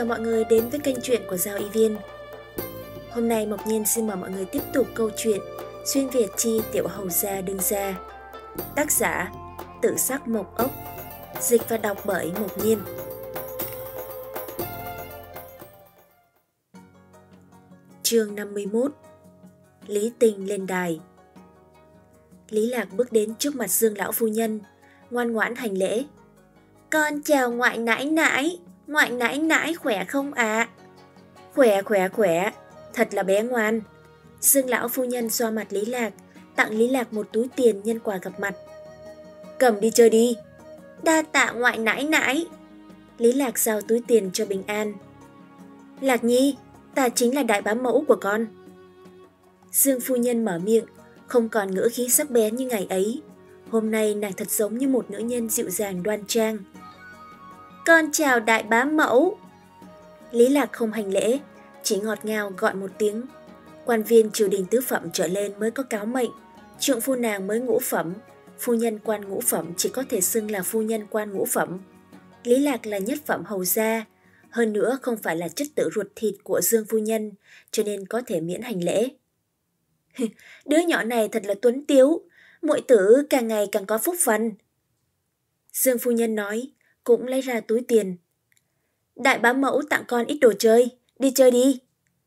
Chào mọi người đến với kênh truyện của Giao Y Viên. Hôm nay Mộc Nhiên xin mời mọi người tiếp tục câu chuyện Xuyên Việt chi tiểu hầu gia đương gia. Tác giả Tự Sắc Mộc Ốc. Dịch và đọc bởi Mộc Nhiên. Chương 51. Lý Tình lên đài. Lý Lạc bước đến trước mặt Dương lão phu nhân, ngoan ngoãn hành lễ. Con chào ngoại nãi nãi khỏe không ạ? Khỏe, thật là bé ngoan. Dương lão phu nhân xoa mặt Lý Lạc, tặng Lý Lạc một túi tiền nhân quà gặp mặt. Cầm đi chơi đi. Đa tạ ngoại nãi. Lý Lạc giao túi tiền cho Bình An. Lạc Nhi, ta chính là đại bá mẫu của con. Dương phu nhân mở miệng, không còn ngữ khí sắc bén như ngày ấy. Hôm nay nàng thật giống như một nữ nhân dịu dàng đoan trang. Con chào đại bá mẫu. Lý Lạc không hành lễ, chỉ ngọt ngào gọi một tiếng. Quan viên triều đình tứ phẩm trở lên mới có cáo mệnh, trượng phu nàng mới ngũ phẩm, phu nhân quan ngũ phẩm chỉ có thể xưng là phu nhân quan ngũ phẩm. Lý Lạc là nhất phẩm hầu gia, hơn nữa không phải là chất tử ruột thịt của Dương phu nhân, cho nên có thể miễn hành lễ. Đứa nhỏ này thật là tuấn tiếu, muội tử càng ngày càng có phúc phần. Dương phu nhân nói, cũng lấy ra túi tiền. Đại bá mẫu tặng con ít đồ chơi, đi chơi đi.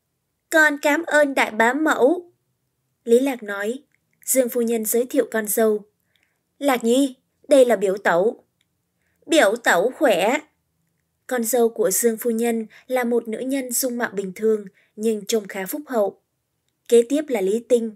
Con cảm ơn đại bá mẫu. Lý Lạc nói. Dương phu nhân giới thiệu con dâu. Lạc Nhi, đây là biểu tẩu. Biểu tẩu khỏe. Con dâu của Dương phu nhân là một nữ nhân dung mạo bình thường nhưng trông khá phúc hậu. Kế tiếp là Lý Tinh.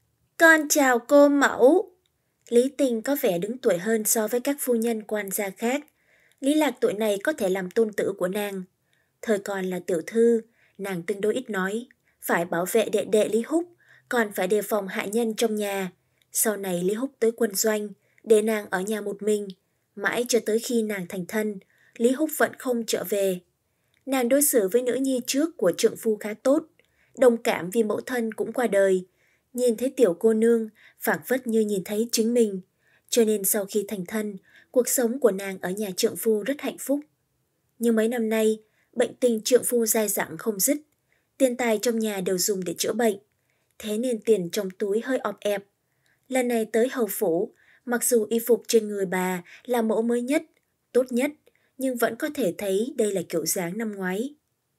Con chào cô mẫu. Lý Tinh có vẻ đứng tuổi hơn so với các phu nhân quan gia khác. Lý Lạc tuổi này có thể làm tôn tử của nàng. Thời còn là tiểu thư, nàng tương đối ít nói, phải bảo vệ đệ đệ Lý Húc, còn phải đề phòng hạ nhân trong nhà. Sau này Lý Húc tới quân doanh, để nàng ở nhà một mình, mãi cho tới khi nàng thành thân, Lý Húc vẫn không trở về. Nàng đối xử với nữ nhi trước của trượng phu khá tốt, đồng cảm vì mẫu thân cũng qua đời. Nhìn thấy tiểu cô nương, phảng phất như nhìn thấy chính mình. Cho nên sau khi thành thân, cuộc sống của nàng ở nhà trượng phu rất hạnh phúc. Nhưng mấy năm nay, bệnh tình trượng phu dai dẳng không dứt. Tiền tài trong nhà đều dùng để chữa bệnh. Thế nên tiền trong túi hơi ọp ẹp. Lần này tới hầu phủ, mặc dù y phục trên người bà là mẫu mới nhất, tốt nhất, nhưng vẫn có thể thấy đây là kiểu dáng năm ngoái.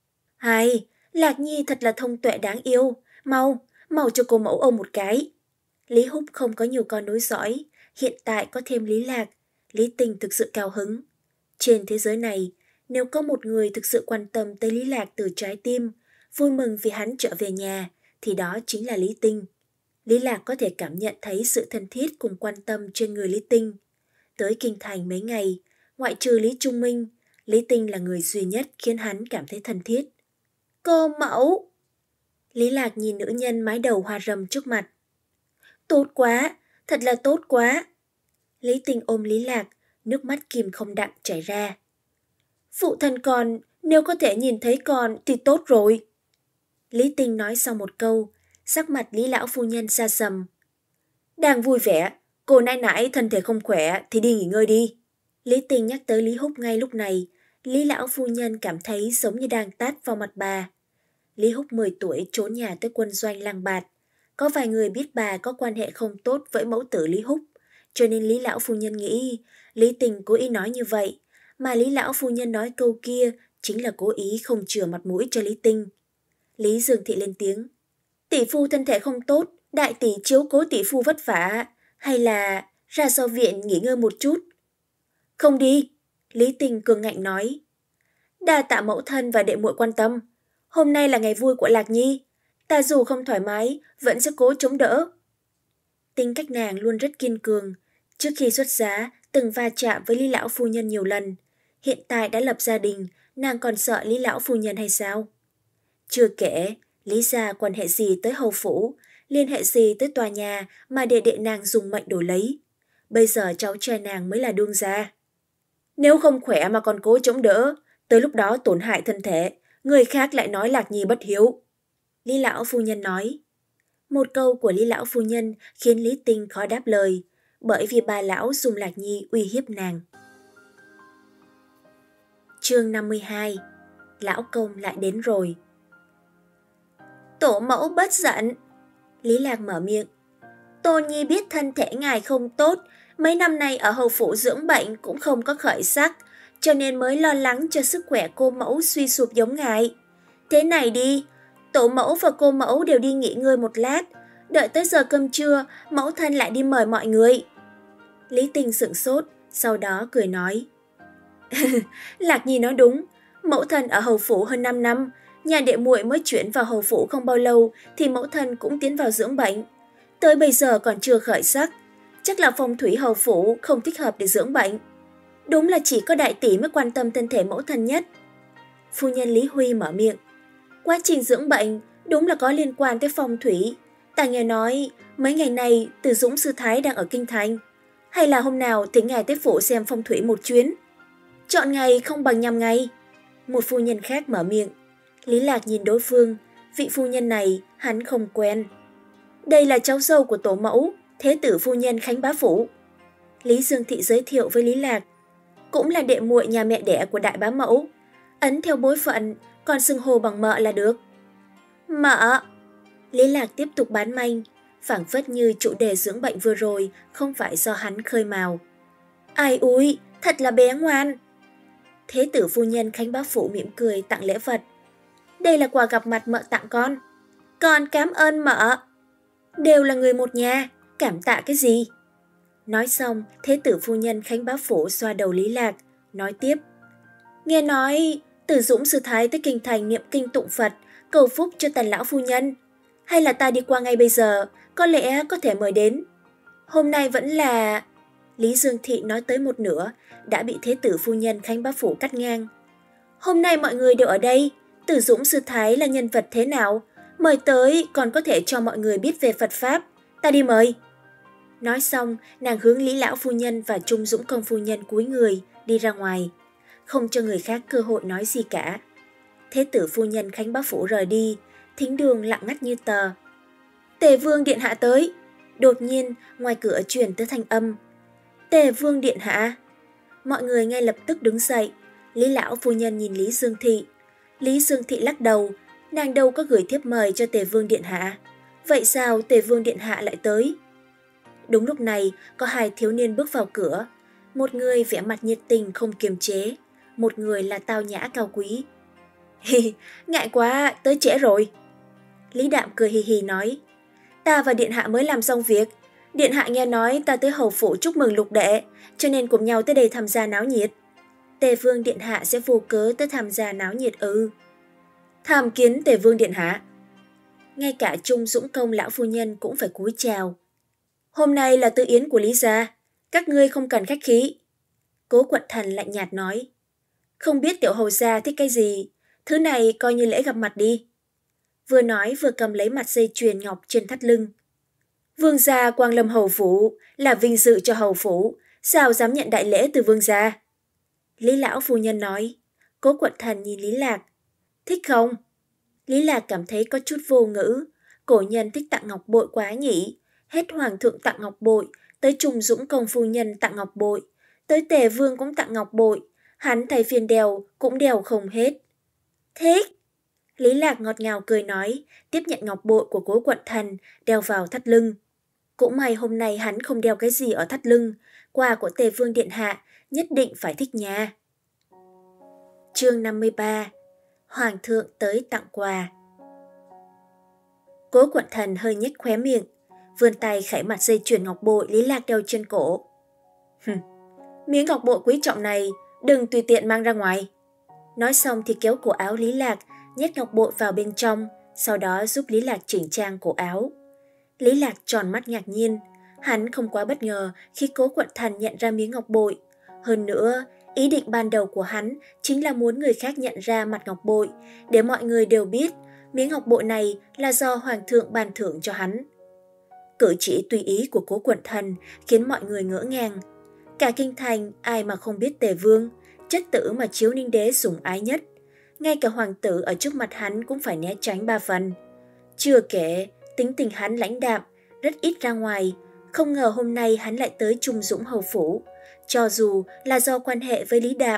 Hay, Lạc Nhi thật là thông tuệ đáng yêu. Mau cho cô mẫu ôm một cái. Lý Húc không có nhiều con nối dõi, hiện tại có thêm Lý Lạc. Lý Tình thực sự cao hứng. Trên thế giới này, nếu có một người thực sự quan tâm tới Lý Lạc từ trái tim, vui mừng vì hắn trở về nhà, thì đó chính là Lý Tinh. Lý Lạc có thể cảm nhận thấy sự thân thiết cùng quan tâm trên người Lý Tinh. Tới kinh thành mấy ngày, ngoại trừ Lý Trung Minh, Lý Tinh là người duy nhất khiến hắn cảm thấy thân thiết. Cô mẫu! Lý Lạc nhìn nữ nhân mái đầu hoa râm trước mặt. Tốt quá, thật là tốt quá. Lý Tinh ôm Lý Lạc, nước mắt kìm không đặng chảy ra. Phụ thân con, nếu có thể nhìn thấy con thì tốt rồi. Lý Tinh nói sau một câu, sắc mặt Lý lão phu nhân xa sầm. Đang vui vẻ, cô nãi thân thể không khỏe thì đi nghỉ ngơi đi. Lý Tinh nhắc tới Lý Húc ngay lúc này, Lý lão phu nhân cảm thấy giống như đang tát vào mặt bà. Lý Húc 10 tuổi trốn nhà tới quân doanh Lang Bạt. Có vài người biết bà có quan hệ không tốt với mẫu tử Lý Húc, cho nên Lý lão phu nhân nghĩ Lý Tình cố ý nói như vậy, mà Lý lão phu nhân nói câu kia chính là cố ý không chừa mặt mũi cho Lý Tinh. Lý Dương Thị lên tiếng. Tỷ phu thân thể không tốt, đại tỷ chiếu cố tỷ phu vất vả, hay là ra sau viện nghỉ ngơi một chút? Không đi, Lý Tình cường ngạnh nói. Đa tạ mẫu thân và đệ muội quan tâm. Hôm nay là ngày vui của Lạc Nhi, ta dù không thoải mái vẫn sẽ cố chống đỡ. Tính cách nàng luôn rất kiên cường. Trước khi xuất giá, từng va chạm với Lý lão phu nhân nhiều lần. Hiện tại đã lập gia đình, nàng còn sợ Lý lão phu nhân hay sao? Chưa kể, Lý gia quan hệ gì tới hầu phủ, liên hệ gì tới tòa nhà mà đệ đệ nàng dùng mệnh đổi lấy. Bây giờ cháu trai nàng mới là đương gia. Nếu không khỏe mà còn cố chống đỡ, tới lúc đó tổn hại thân thể, người khác lại nói Lạc Nhi bất hiếu. Lý lão phu nhân nói. Một câu của Lý lão phu nhân khiến Lý Tinh khó đáp lời, bởi vì bà lão dùng Lạc Nhi uy hiếp nàng. Chương 52. lão công lại đến rồi. Tổ mẫu bất giận. Lý Lạc mở miệng. Tôn Nhi biết thân thể ngài không tốt, mấy năm nay ở hầu phủ dưỡng bệnh cũng không có khởi sắc, cho nên mới lo lắng cho sức khỏe cô mẫu suy sụp giống ngài. Thế này đi, tổ mẫu và cô mẫu đều đi nghỉ ngơi một lát, đợi tới giờ cơm trưa, mẫu thân lại đi mời mọi người. Lý Tình sửng sốt, sau đó cười nói. Lạc Nhi nói đúng, mẫu thân ở hầu phủ hơn 5 năm, nhà đệ muội mới chuyển vào hầu phủ không bao lâu thì mẫu thân cũng tiến vào dưỡng bệnh. Tới bây giờ còn chưa khởi sắc, chắc là phong thủy hầu phủ không thích hợp để dưỡng bệnh. Đúng là chỉ có đại tỷ mới quan tâm thân thể mẫu thân nhất. Phu nhân Lý Huy mở miệng. Quá trình dưỡng bệnh đúng là có liên quan tới phong thủy. Ta nghe nói mấy ngày nay Từ Dũng sư thái đang ở kinh thành. Hay là hôm nào thỉnh ngài tới phủ xem phong thủy một chuyến. Chọn ngày không bằng nhằm ngày. Một phu nhân khác mở miệng. Lý Lạc nhìn đối phương, vị phu nhân này hắn không quen. Đây là cháu dâu của tổ mẫu, thế tử phu nhân Khánh Bá Phủ. Lý Dương Thị giới thiệu với Lý Lạc. Cũng là đệ muội nhà mẹ đẻ của đại bá mẫu. Ấn theo bối phận, còn xưng hô bằng mợ là được. Mợ! Lý Lạc tiếp tục bán manh, phảng phất như chủ đề dưỡng bệnh vừa rồi không phải do hắn khơi mào. Ai ui, thật là bé ngoan! Thế tử phu nhân Khánh Bá Phủ mỉm cười tặng lễ vật. Đây là quà gặp mặt mợ tặng con. Con cảm ơn mợ. Đều là người một nhà, cảm tạ cái gì? Nói xong, thế tử phu nhân Khánh Bá Phủ xoa đầu Lý Lạc, nói tiếp. Nghe nói, Từ Dũng sư thái tới kinh thành niệm kinh tụng Phật, cầu phúc cho Tần lão phu nhân. Hay là ta đi qua ngay bây giờ, có lẽ có thể mời đến. Hôm nay vẫn là... Lý Dương Thị nói tới một nửa, đã bị thế tử phu nhân Khánh Bá Phủ cắt ngang. Hôm nay mọi người đều ở đây, Từ Dũng sư thái là nhân vật thế nào? Mời tới còn có thể cho mọi người biết về Phật Pháp. Ta đi mời. Nói xong, nàng hướng Lý lão phu nhân và Trung Dũng công phu nhân cúi người, đi ra ngoài. Không cho người khác cơ hội nói gì cả. Thế tử phu nhân Khánh Bá Phủ rời đi, thính đường lặng ngắt như tờ. Tề Vương điện hạ tới. Đột nhiên, ngoài cửa truyền tới thanh âm. Tề Vương điện hạ. Mọi người ngay lập tức đứng dậy. Lý lão phu nhân nhìn Lý Dương Thị. Lý Dương Thị lắc đầu, nàng đâu có gửi thiếp mời cho Tề Vương điện hạ. Vậy sao Tề Vương điện hạ lại tới? Đúng lúc này, có hai thiếu niên bước vào cửa. Một người vẻ mặt nhiệt tình không kiềm chế, một người là tao nhã cao quý. Hi, ngại quá, tới trễ rồi. Lý Đạm cười hì hì nói, ta và điện hạ mới làm xong việc. Điện hạ nghe nói ta tới hầu phủ chúc mừng lục đệ, cho nên cùng nhau tới đây tham gia náo nhiệt. Tề Vương điện hạ sẽ vô cớ tới tham gia náo nhiệt ư? Tham kiến Tề Vương điện hạ. Ngay cả Trung Dũng công lão phu nhân cũng phải cúi chào. Hôm nay là tư yến của Lý gia, các ngươi không cần khách khí. Cố Quận Thần lạnh nhạt nói. Không biết tiểu hầu gia thích cái gì, thứ này coi như lễ gặp mặt đi. Vừa nói vừa cầm lấy mặt dây chuyền ngọc trên thắt lưng. Vương gia quang lâm hầu phủ là vinh dự cho hầu phủ, sao dám nhận đại lễ từ vương gia? Lý lão phu nhân nói. Cố Quận Thần nhìn Lý Lạc. Thích không? Lý Lạc cảm thấy có chút vô ngữ. Cổ nhân thích tặng ngọc bội quá nhỉ. Hết hoàng thượng tặng ngọc bội, tới Trung Dũng công phu nhân tặng ngọc bội, tới Tề Vương cũng tặng ngọc bội, hắn thay phiên đeo cũng đeo không hết. Thích! Lý Lạc ngọt ngào cười nói, tiếp nhận ngọc bội của Cố Quận Thần, đeo vào thắt lưng. Cũng may hôm nay hắn không đeo cái gì ở thắt lưng, quà của Tề Vương điện hạ nhất định phải thích nha. Chương 53. Hoàng thượng tới tặng quà. Cố Quận Thần hơi nhếch khóe miệng, vươn tay khẽ mặt dây chuyền ngọc bội Lý Lạc đeo trên cổ. Miếng ngọc bội quý trọng này đừng tùy tiện mang ra ngoài. Nói xong thì kéo cổ áo Lý Lạc, nhét ngọc bội vào bên trong, sau đó giúp Lý Lạc chỉnh trang cổ áo. Lý Lạc tròn mắt ngạc nhiên, hắn không quá bất ngờ khi Cố Quận Thần nhận ra miếng ngọc bội. Hơn nữa, ý định ban đầu của hắn chính là muốn người khác nhận ra mặt ngọc bội, để mọi người đều biết miếng ngọc bội này là do Hoàng thượng ban thưởng cho hắn. Cử chỉ tùy ý của Cố Quận Thần khiến mọi người ngỡ ngàng. Cả kinh thành ai mà không biết Tề Vương, chất tử mà Chiếu Ninh đế sủng ái nhất. Ngay cả hoàng tử ở trước mặt hắn cũng phải né tránh 3 phần. Chưa kể, tính tình hắn lãnh đạm, rất ít ra ngoài. Không ngờ hôm nay hắn lại tới Trung Dũng hầu phủ. Cho dù là do quan hệ với Lý Đạm,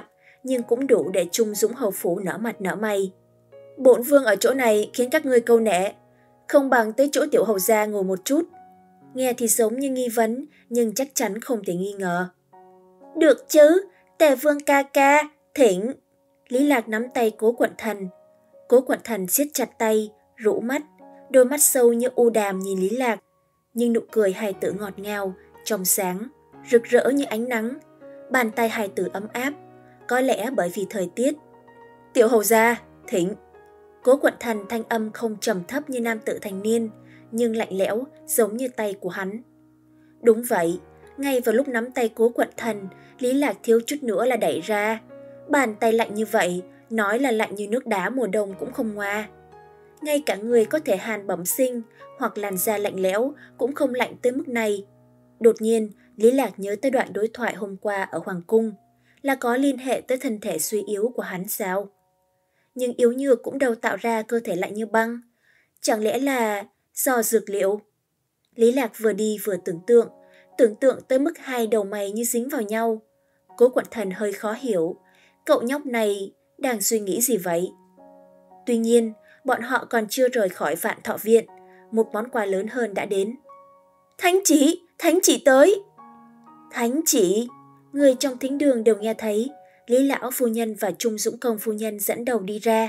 nhưng cũng đủ để Trung Dũng hầu phủ nở mặt nở mày. Bổn vương ở chỗ này khiến các ngươi câu nệ, không bằng tới chỗ tiểu hầu gia ngồi một chút. Nghe thì giống như nghi vấn, nhưng chắc chắn không thể nghi ngờ. Được chứ, Tề vương ca ca, thỉnh. Lý Lạc nắm tay Cố Quận Thần. Cố Quận Thần siết chặt tay, rũ mắt, đôi mắt sâu như u đàm nhìn Lý Lạc, nhưng nụ cười hài tử ngọt ngào, trong sáng, rực rỡ như ánh nắng. Bàn tay hài tử ấm áp, có lẽ bởi vì thời tiết. Tiểu hầu gia, thỉnh. Cố Quận Thần thanh âm không trầm thấp như nam tử thành niên, nhưng lạnh lẽo giống như tay của hắn. Đúng vậy, ngay vào lúc nắm tay Cố Quận Thần, Lý Lạc thiếu chút nữa là đẩy ra. Bàn tay lạnh như vậy, nói là lạnh như nước đá mùa đông cũng không ngoa. Ngay cả người có thể hàn bẩm sinh hoặc làn da lạnh lẽo cũng không lạnh tới mức này. Đột nhiên, Lý Lạc nhớ tới đoạn đối thoại hôm qua ở Hoàng Cung, là có liên hệ tới thân thể suy yếu của hắn sao? Nhưng yếu nhược cũng đâu tạo ra cơ thể lạnh như băng. Chẳng lẽ là do dược liệu? Lý Lạc vừa đi vừa tưởng tượng tới mức hai đầu mày như dính vào nhau. Cố Quận Thần hơi khó hiểu, cậu nhóc này đang suy nghĩ gì vậy? Tuy nhiên, bọn họ còn chưa rời khỏi Vạn Thọ Viện, một món quà lớn hơn đã đến. Thánh chỉ tới! Thánh chỉ! Người trong thính đường đều nghe thấy. Lý lão phu nhân và Trung Dũng công phu nhân dẫn đầu đi ra.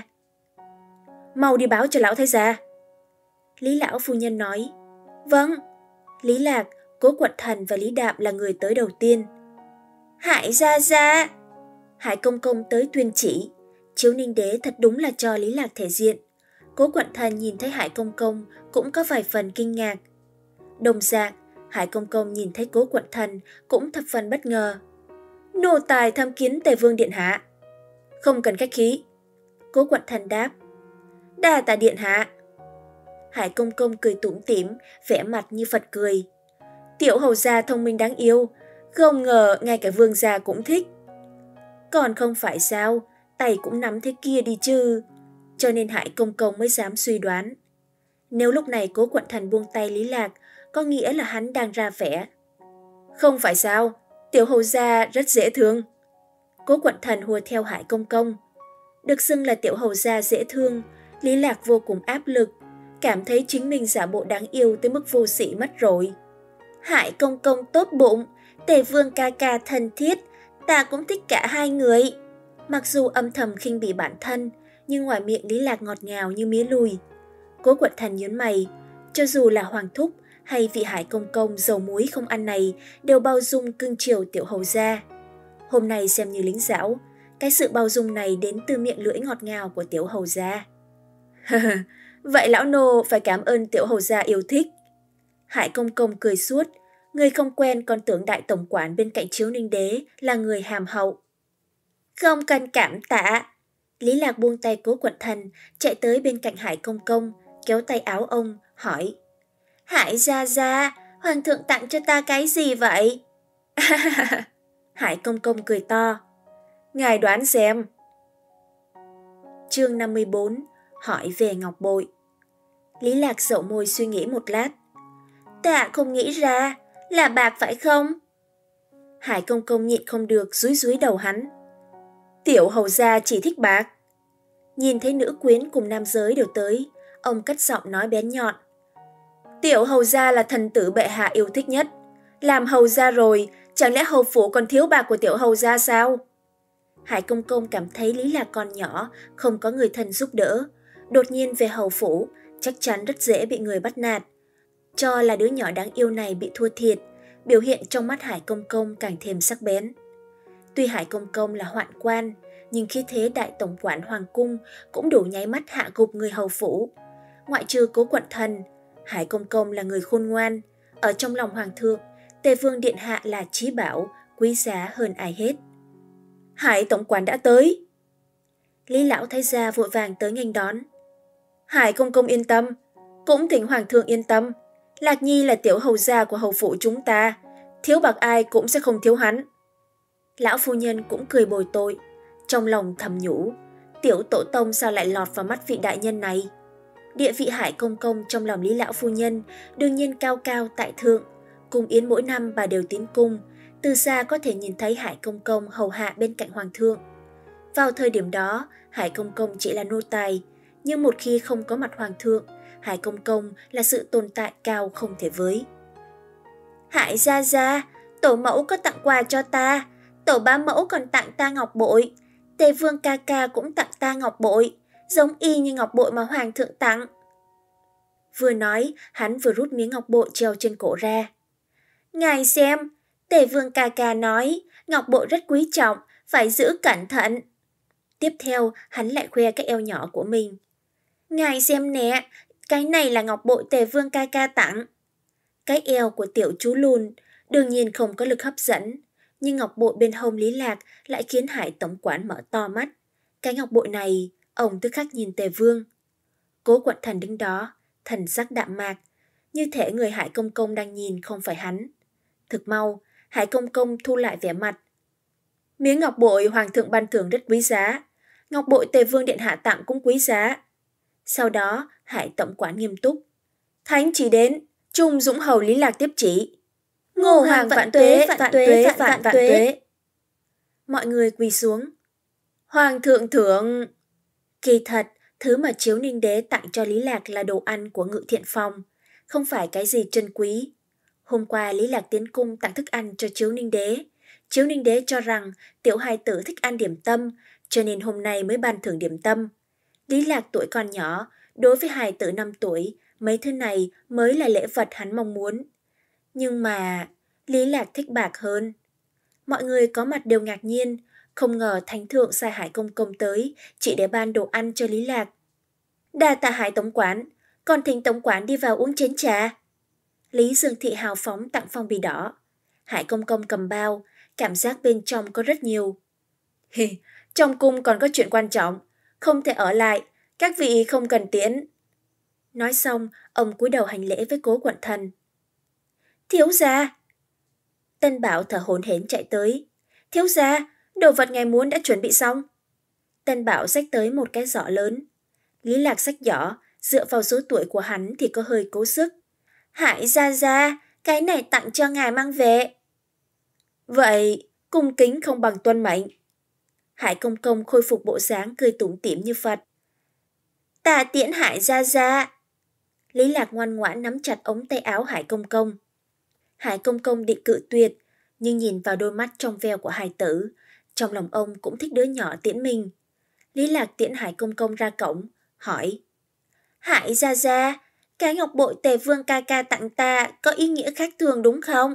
Mau đi báo cho lão thái gia. Lý lão phu nhân nói. Vâng. Lý Lạc, Cố Quận Thần và Lý Đạm là người tới đầu tiên. Hải gia gia! Hải công công tới tuyên chỉ. Chiếu Ninh đế thật đúng là cho Lý Lạc thể diện. Cố Quận Thần nhìn thấy Hải công công cũng có vài phần kinh ngạc. Đồng dạng, Hải công công nhìn thấy Cố Quận Thần cũng thập phần bất ngờ. Nô tài tham kiến Tề vương điện hạ. Không cần khách khí. Cố Quận Thần đáp. Đa tạ điện hạ. Hải công công cười tủm tỉm, vẻ mặt như Phật cười. Tiểu hầu gia thông minh đáng yêu, không ngờ ngay cả vương gia cũng thích. Còn không phải sao, tay cũng nắm thế kia đi chứ. Cho nên Hải công công mới dám suy đoán. Nếu lúc này Cố Quận Thần buông tay Lý Lạc, có nghĩa là hắn đang ra vẻ. Không phải sao, tiểu hầu gia rất dễ thương. Cố Quận Thần hùa theo Hải công công. Được xưng là tiểu hầu gia dễ thương, Lý Lạc vô cùng áp lực, cảm thấy chính mình giả bộ đáng yêu tới mức vô sĩ mất rồi. Hải công công tốt bụng, Tề vương ca ca thân thiết, ta cũng thích cả hai người. Mặc dù âm thầm khinh bỉ bản thân, nhưng ngoài miệng Lý Lạc ngọt ngào như mía lùi. Cố Quận Thần nhớn mày, cho dù là hoàng thúc hay vị Hải công công dầu muối không ăn này đều bao dung cưng chiều tiểu hầu gia. Hôm nay xem như lính giảo, cái sự bao dung này đến từ miệng lưỡi ngọt ngào của tiểu hầu gia. Vậy lão nô phải cảm ơn tiểu hầu gia yêu thích. Hải công công cười suốt, người không quen còn tưởng đại tổng quản bên cạnh Chiếu Ninh đế là người hàm hậu. Không cần cảm tạ. Lý Lạc buông tay Cố Quận Thần, chạy tới bên cạnh Hải công công, kéo tay áo ông, hỏi. Hải gia gia, hoàng thượng tặng cho ta cái gì vậy? Hải công công cười to. Ngài đoán xem. Chương 54, hỏi về ngọc bội. Lý Lạc dậu môi suy nghĩ một lát. Ta không nghĩ ra, là bạc phải không? Hải công công nhịn không được dúi đầu hắn. Tiểu hầu gia chỉ thích bạc. Nhìn thấy nữ quyến cùng nam giới đều tới, ông cất giọng nói bén nhọn. Tiểu hầu gia là thần tử bệ hạ yêu thích nhất. Làm hầu gia rồi, chẳng lẽ hầu phủ còn thiếu bạc của tiểu hầu gia sao? Hải công công cảm thấy Lý Lạc còn nhỏ, không có người thân giúp đỡ. Đột nhiên về hầu phủ, chắc chắn rất dễ bị người bắt nạt. Cho là đứa nhỏ đáng yêu này bị thua thiệt, biểu hiện trong mắt Hải công công càng thêm sắc bén. Tuy Hải công công là hoạn quan, nhưng khi thế đại tổng quản hoàng cung cũng đủ nháy mắt hạ gục người hầu phủ. Ngoại trừ Cố Quận Thần, Hải công công là người khôn ngoan. Ở trong lòng hoàng thượng, Tề vương điện hạ là trí bảo, quý giá hơn ai hết. Hải tổng quản đã tới. Lý lão thái gia vội vàng tới nghênh đón. Hải công công yên tâm, cũng thỉnh hoàng thượng yên tâm. Lạc Nhi là tiểu hầu gia của hầu phủ chúng ta, thiếu bạc ai cũng sẽ không thiếu hắn. Lão phu nhân cũng cười bồi tội, trong lòng thầm nhủ, tiểu tổ tông sao lại lọt vào mắt vị đại nhân này. Địa vị Hải công công trong lòng Lý lão phu nhân đương nhiên cao cao tại thượng, cung yến mỗi năm bà đều tiến cung, từ xa có thể nhìn thấy Hải công công hầu hạ bên cạnh hoàng thượng. Vào thời điểm đó, Hải Công Công chỉ là nô tài, nhưng một khi không có mặt hoàng thượng, Hải Công Công là sự tồn tại cao không thể với. Hải gia gia, tổ mẫu có tặng quà cho ta, tổ bá mẫu còn tặng ta ngọc bội, Tề Vương ca ca cũng tặng ta ngọc bội, giống y như ngọc bội mà hoàng thượng tặng. Vừa nói, hắn vừa rút miếng ngọc bội treo trên cổ ra. Ngài xem, Tề Vương ca ca nói, ngọc bội rất quý trọng, phải giữ cẩn thận. Tiếp theo, hắn lại khoe cái eo nhỏ của mình. Ngài xem nè, cái này là ngọc bội Tề Vương ca ca tặng. Cái eo của tiểu chú lùn đương nhiên không có lực hấp dẫn, nhưng ngọc bội bên hông Lý Lạc lại khiến Hải tổng quản mở to mắt. Cái ngọc bội này, ông tức khắc nhìn Tề Vương. Cố Quận Thần đứng đó, thần sắc đạm mạc, như thể người Hải Công Công đang nhìn không phải hắn. Thực mau, Hải Công Công thu lại vẻ mặt. Miếng ngọc bội hoàng thượng ban thưởng rất quý giá, ngọc bội Tề Vương điện hạ tặng cũng quý giá. Sau đó, Hải tổng quản nghiêm túc. Thánh chỉ đến, Trung Dũng Hầu Lý Lạc tiếp chỉ. Ngô Hoàng vạn tuế, vạn tuế, vạn tuế. Mọi người quỳ xuống. Hoàng thượng thưởng. Kỳ thật, thứ mà Chiếu Ninh Đế tặng cho Lý Lạc là đồ ăn của Ngự Thiện Phòng, không phải cái gì trân quý. Hôm qua Lý Lạc tiến cung tặng thức ăn cho Chiếu Ninh Đế. Chiếu Ninh Đế cho rằng tiểu hài tử thích ăn điểm tâm, cho nên hôm nay mới ban thưởng điểm tâm. Lý Lạc tuổi còn nhỏ, đối với hài tử 5 tuổi, mấy thứ này mới là lễ vật hắn mong muốn. Nhưng mà Lý Lạc thích bạc hơn. Mọi người có mặt đều ngạc nhiên, không ngờ Thánh Thượng sai Hải Công Công tới chỉ để ban đồ ăn cho Lý Lạc. Đa tạ Hải tổng quản, còn thỉnh tổng quản đi vào uống chén trà. Lý Dương Thị hào phóng tặng phong bì đỏ. Hải Công Công cầm bao, cảm giác bên trong có rất nhiều. Trong cung còn có chuyện quan trọng, không thể ở lại, các vị không cần tiễn. Nói xong, ông cúi đầu hành lễ với Cố Quận Thần. Thiếu gia! Tân Bảo thở hổn hển chạy tới. Thiếu gia, đồ vật ngài muốn đã chuẩn bị xong. Tân Bảo xách tới một cái giỏ lớn. Lý Lạc xách giỏ, dựa vào số tuổi của hắn thì có hơi cố sức. Hải gia gia, cái này tặng cho ngài mang về. Vậy, cung kính không bằng tuân mệnh. Hải Công Công khôi phục bộ dáng cười tủm tỉm như Phật. Ta tiễn Hải gia gia. Lý Lạc ngoan ngoãn nắm chặt ống tay áo Hải Công Công. Hải Công Công định cự tuyệt, nhưng nhìn vào đôi mắt trong veo của hài tử, trong lòng ông cũng thích đứa nhỏ tiễn mình. Lý Lạc tiễn Hải Công Công ra cổng, hỏi. Hải gia gia, cái ngọc bội Tề Vương ca ca tặng ta có ý nghĩa khác thường đúng không?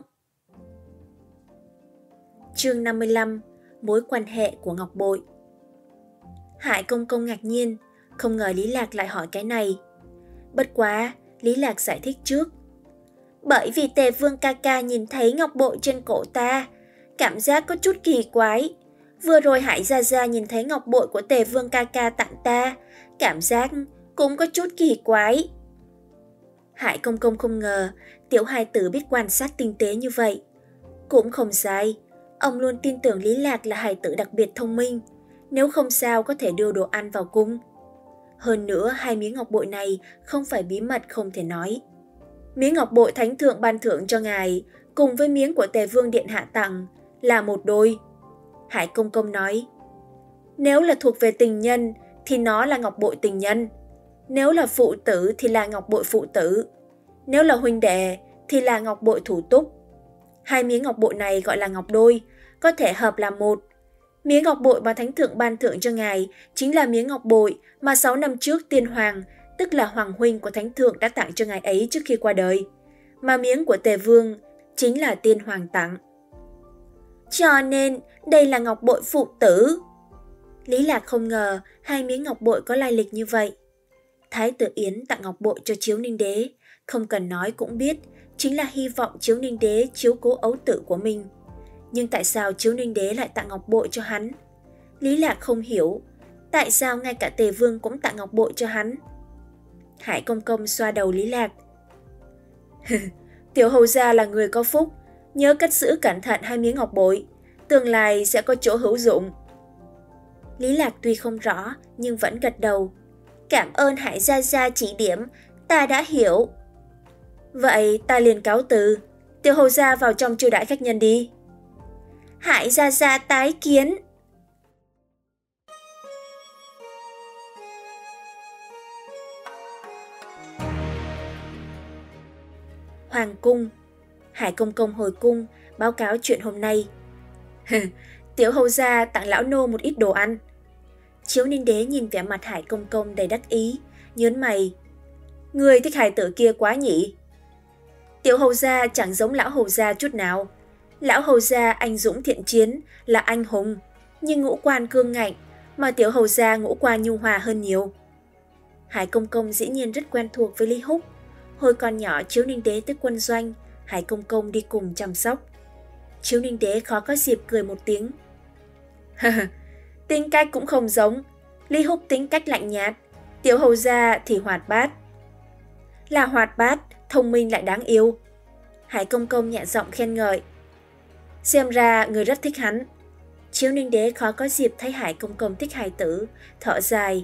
Chương 55. Mối quan hệ của ngọc bội. Hải Công Công ngạc nhiên, không ngờ Lý Lạc lại hỏi cái này. Bất quá, Lý Lạc giải thích trước. Bởi vì Tề Vương ca ca nhìn thấy ngọc bội trên cổ ta, cảm giác có chút kỳ quái. Vừa rồi Hải gia gia nhìn thấy ngọc bội của Tề Vương ca ca tặng ta, cảm giác cũng có chút kỳ quái. Hải Công Công không ngờ tiểu hài tử biết quan sát tinh tế như vậy. Cũng không sai, ông luôn tin tưởng Lý Lạc là hài tử đặc biệt thông minh, nếu không sao có thể đưa đồ ăn vào cung. Hơn nữa, hai miếng ngọc bội này không phải bí mật không thể nói. Miếng ngọc bội Thánh Thượng ban thưởng cho ngài cùng với miếng của Tề Vương điện hạ tặng là một đôi. Hải Công Công nói. Nếu là thuộc về tình nhân thì nó là ngọc bội tình nhân. Nếu là phụ tử thì là ngọc bội phụ tử. Nếu là huynh đệ thì là ngọc bội thủ túc. Hai miếng ngọc bội này gọi là ngọc đôi, có thể hợp làm một. Miếng ngọc bội mà Thánh Thượng ban thưởng cho ngài chính là miếng ngọc bội mà 6 năm trước Tiên Hoàng, tức là Hoàng huynh của Thánh Thượng đã tặng cho ngài ấy trước khi qua đời. Mà miếng của Tề Vương chính là Tiên Hoàng tặng. Cho nên đây là ngọc bội phụ tử. Lý Lạc không ngờ hai miếng ngọc bội có lai lịch như vậy. Thái tử Yến tặng ngọc bội cho Chiếu Ninh Đế, không cần nói cũng biết, chính là hy vọng Chiếu Ninh Đế chiếu cố ấu tử của mình. Nhưng tại sao Chiếu Ninh Đế lại tặng ngọc bội cho hắn? Lý Lạc không hiểu, tại sao ngay cả Tề Vương cũng tặng ngọc bội cho hắn? Hải Công Công xoa đầu Lý Lạc. Tiểu hầu gia là người có phúc, nhớ cất giữ cẩn thận hai miếng ngọc bội, tương lai sẽ có chỗ hữu dụng. Lý Lạc tuy không rõ nhưng vẫn gật đầu. Cảm ơn Hải gia gia chỉ điểm, ta đã hiểu. Vậy ta liền cáo từ, tiểu hầu gia vào trong chiêu đãi khách nhân đi. Hải gia gia tái kiến. Hoàng cung. Hải Công Công hồi cung, báo cáo chuyện hôm nay. Tiểu hầu gia tặng lão nô một ít đồ ăn. Chiếu Ninh Đế nhìn vẻ mặt Hải Công Công đầy đắc ý, nhớn mày. Người thích hài tử kia quá nhỉ? Tiểu hầu gia chẳng giống lão hầu gia chút nào. Lão hầu gia anh dũng thiện chiến, là anh hùng, nhưng ngũ quan cương ngạnh, mà tiểu hầu gia ngũ quan nhu hòa hơn nhiều. Hải Công Công dĩ nhiên rất quen thuộc với Lý Húc. Hồi còn nhỏ Chiếu Ninh Đế tới quân doanh, Hải Công Công đi cùng chăm sóc. Chiếu Ninh Đế khó có dịp cười một tiếng. Tính cách cũng không giống. Lý Húc tính cách lạnh nhạt, tiểu hầu gia thì hoạt bát. Là hoạt bát, thông minh lại đáng yêu. Hải Công Công nhẹ giọng khen ngợi. Xem ra người rất thích hắn. Chiếu Ninh Đế khó có dịp thấy Hải Công Công thích hài tử, thở dài.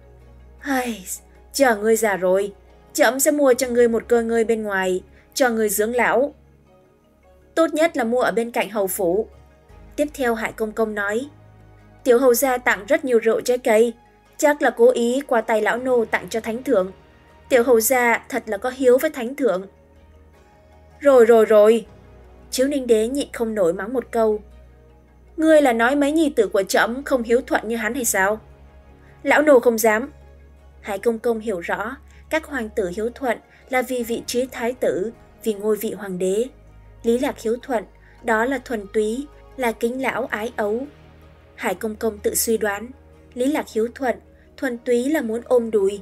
Chờ ngươi già rồi, trẫm sẽ mua cho ngươi một cơ ngơi bên ngoài, cho ngươi dưỡng lão. Tốt nhất là mua ở bên cạnh hầu phủ. Tiếp theo Hải Công Công nói. Tiểu hầu gia tặng rất nhiều rượu trái cây, chắc là cố ý qua tay lão nô tặng cho thánh thượng. Tiểu hầu gia thật là có hiếu với thánh thượng. Rồi. Chiếu Ninh Đế nhịn không nổi mắng một câu. Ngươi là nói mấy nhi tử của trẫm không hiếu thuận như hắn hay sao? Lão nô không dám. Hải Công Công hiểu rõ, các hoàng tử hiếu thuận là vì vị trí thái tử, vì ngôi vị hoàng đế. Lý Lạc hiếu thuận, đó là thuần túy, là kính lão ái ấu. Hải Công Công tự suy đoán, Lý Lạc hiếu thuận, thuần túy là muốn ôm đùi.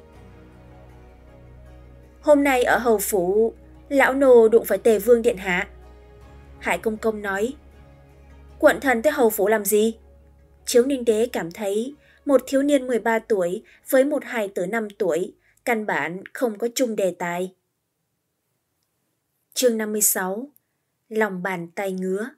Hôm nay ở hầu phủ, lão nô đụng phải Tề Vương điện hạ. Hải Công Công nói. Quận thần tới hầu phủ làm gì? Chiếu Ninh Đế cảm thấy một thiếu niên 13 tuổi với một hài tử 5 tuổi, căn bản không có chung đề tài. Chương 56. Lòng bàn tay ngứa.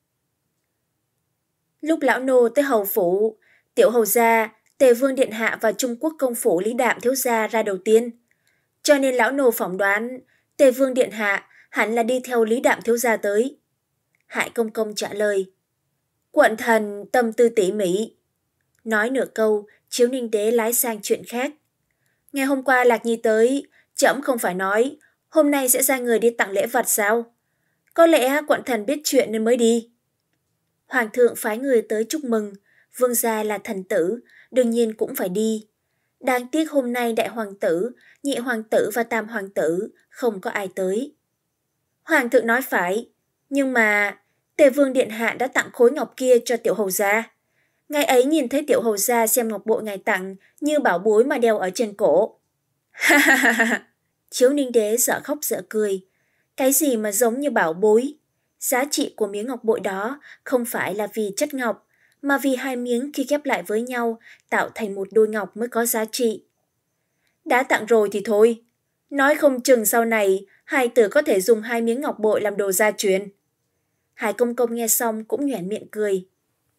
Lúc lão nô tới hầu phủ, tiểu hầu gia, Tề Vương điện hạ và Trung Quốc công phủ Lý Đạm thiếu gia ra đầu tiên. Cho nên lão nô phỏng đoán Tề Vương điện hạ hẳn là đi theo Lý Đạm thiếu gia tới. Hải Công Công trả lời. Quận thần tâm tư tỉ mỉ. Nói nửa câu, Chiếu Ninh Đế lái sang chuyện khác. Ngày hôm qua Lạc Nhi tới, trẫm không phải nói hôm nay sẽ ra người đi tặng lễ vật sao? Có lẽ quận thần biết chuyện nên mới đi. Hoàng thượng phái người tới chúc mừng, vương gia là thần tử, đương nhiên cũng phải đi. Đáng tiếc hôm nay đại hoàng tử, nhị hoàng tử và tam hoàng tử không có ai tới. Hoàng thượng nói phải, nhưng mà Tề Vương điện hạ đã tặng khối ngọc kia cho tiểu hầu gia. Ngày ấy nhìn thấy tiểu hầu gia xem ngọc bội ngài tặng như bảo bối mà đeo ở trên cổ. Ha ha ha ha. Chiếu Ninh Đế dở khóc dở cười. Cái gì mà giống như bảo bối? Giá trị của miếng ngọc bội đó không phải là vì chất ngọc, mà vì hai miếng khi ghép lại với nhau tạo thành một đôi ngọc mới có giá trị. Đã tặng rồi thì thôi. Nói không chừng sau này hai tử có thể dùng hai miếng ngọc bội làm đồ gia truyền. Hải Công Công nghe xong cũng nhoẻn miệng cười.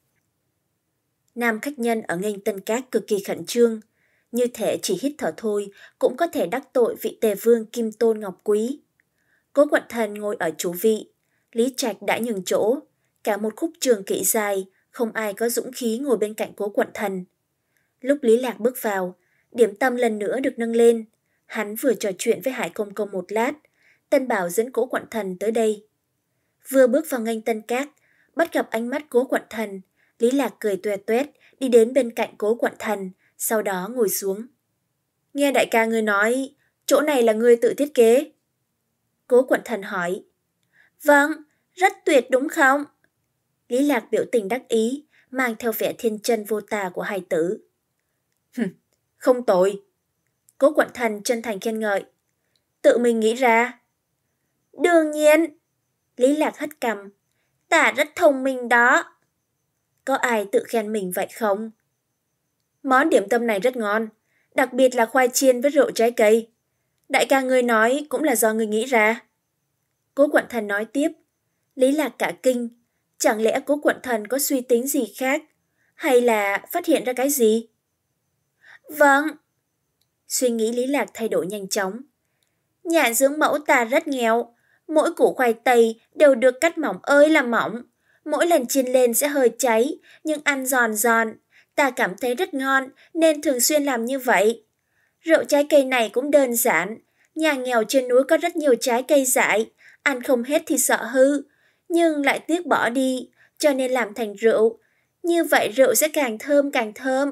Nam khách nhân ở nghênh Tân Các cực kỳ khẩn trương. Như thể chỉ hít thở thôi cũng có thể đắc tội vị Tề Vương Kim Tôn Ngọc Quý. Cố quận thần ngồi ở chủ vị. Lý Trạch đã nhường chỗ. Cả một khúc trường kỵ dài, không ai có dũng khí ngồi bên cạnh cố quận thần. Lúc Lý Lạc bước vào, điểm tâm lần nữa được nâng lên. Hắn vừa trò chuyện với Hải Công Công một lát, Tân Bảo dẫn cố quận thần tới đây. Vừa bước vào nghênh Tân Các, bắt gặp ánh mắt cố quận thần, Lý Lạc cười toe toét đi đến bên cạnh cố quận thần, sau đó ngồi xuống. Nghe đại ca ngươi nói, chỗ này là ngươi tự thiết kế. Cố quận thần hỏi. Vâng, rất tuyệt đúng không? Lý Lạc biểu tình đắc ý, mang theo vẻ thiên chân vô tà của hài tử. Không tồi. Cố quận thần chân thành khen ngợi. Tự mình nghĩ ra. Đương nhiên. Lý Lạc hất cằm. Ta rất thông minh đó. Có ai tự khen mình vậy không? Món điểm tâm này rất ngon, đặc biệt là khoai chiên với rượu trái cây. Đại ca ngươi nói cũng là do ngươi nghĩ ra. Cố quận thần nói tiếp. Lý Lạc cả kinh. Chẳng lẽ cố quận thần có suy tính gì khác? Hay là phát hiện ra cái gì? Vâng. Suy nghĩ Lý Lạc thay đổi nhanh chóng. Nhà dưỡng mẫu ta rất nghèo. Mỗi củ khoai tây đều được cắt mỏng ơi là mỏng. Mỗi lần chiên lên sẽ hơi cháy, nhưng ăn giòn giòn. Ta cảm thấy rất ngon nên thường xuyên làm như vậy. Rượu trái cây này cũng đơn giản. Nhà nghèo trên núi có rất nhiều trái cây dại, ăn không hết thì sợ hư, nhưng lại tiếc bỏ đi, cho nên làm thành rượu. Như vậy rượu sẽ càng thơm càng thơm.